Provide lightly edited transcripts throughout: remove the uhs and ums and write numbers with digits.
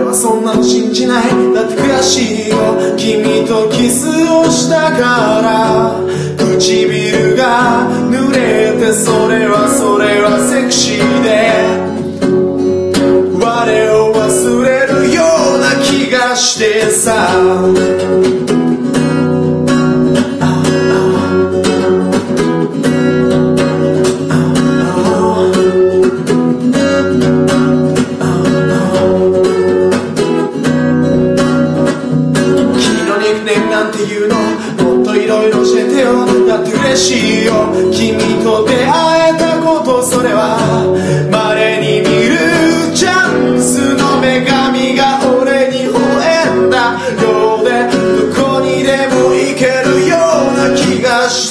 はそんなの信じない。だって悔しいよ、君とキスをしたから。唇が濡れてそれはセクシーで我を忘れるような気がしてさ。なんていうのもっといろいろ教えてよ。だって嬉しいよ、君と出会えたこと。それは稀に見るチャンスの女神が俺に微笑んだようで、どこにでも行けるような気がして。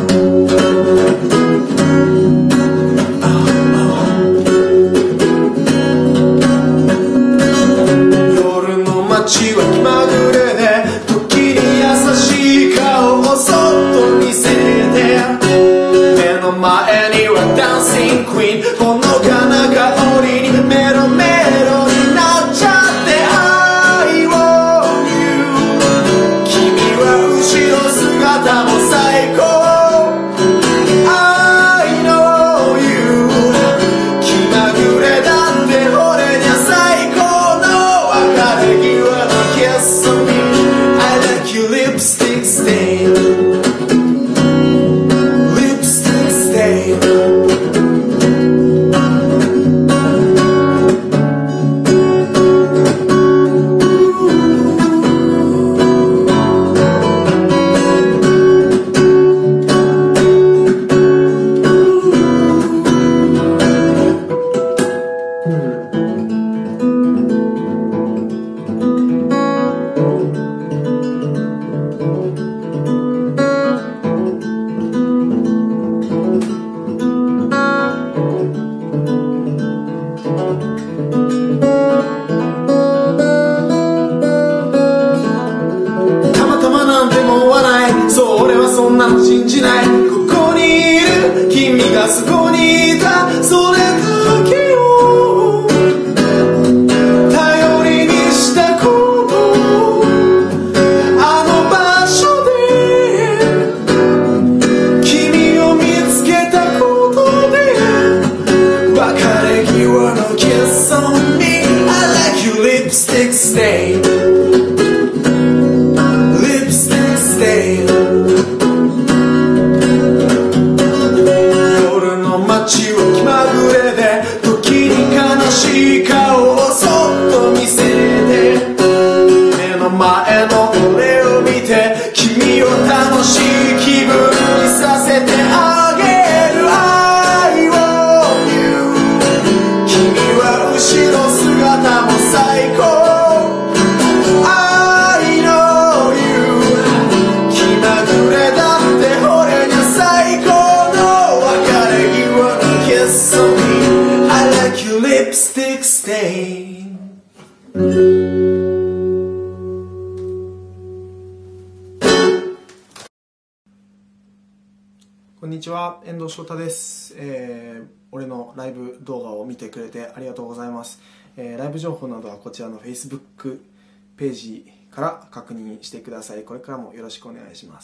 夜の街は気まぐれで優しい顔をそっと見せて、目の前にはダンシングクイーン、ほのかな香りにメロメロになっちゃって I want you。 君は後ろ姿も最高 I know you。 気まぐれだって俺には最高の別れ際の Kiss on me。I like your lipstick stain, lipstick stain。 そう俺はそんなの信じない。ここにいる君がそこにいた、それだけを頼りにしたこと。あの場所で君を見つけたことで別れ際の Kiss on me。 I like your lipstick stain, lipstick stain。街は気まぐれで時に悲しい顔をそっと見せて、目の前の俺を見て君を楽しい気分にさせてあげる I want you。 君は後ろ姿も最高 I know you。 気まぐれだって俺には最高の別れ際Kiss on me。 I like your lipstick stain。 こんにちは、遠藤翔太です。俺のライブ動画を見てくれてありがとうございます。ライブ情報などはこちらの Facebook ページから確認してください。これからもよろしくお願いします。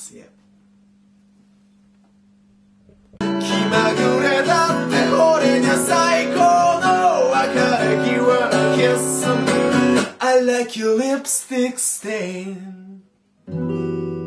気まぐれだって俺には最高の別れ際の Kiss on me。 I like your lipstick stain。